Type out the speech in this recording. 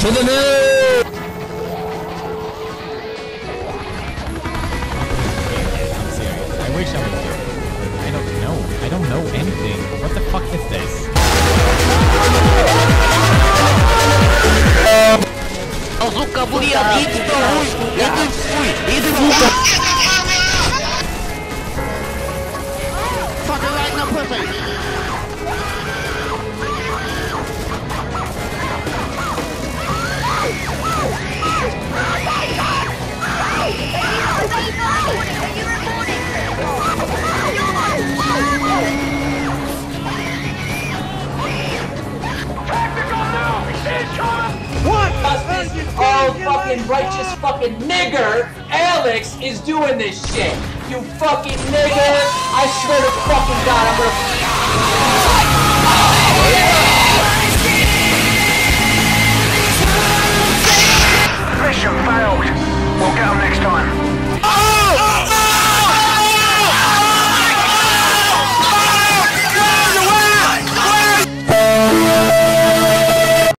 To the moon! I'm serious. I wish I was here. I don't know. I don't know anything. What the fuck is this? Звука буря, иди домой, иди в хуй, иди в хуй. Fucking right now, pussy. What? Oh, fucking righteous fucking nigger, Alex is doing this shit. You fucking nigger. I swear to fucking God, I'm gonna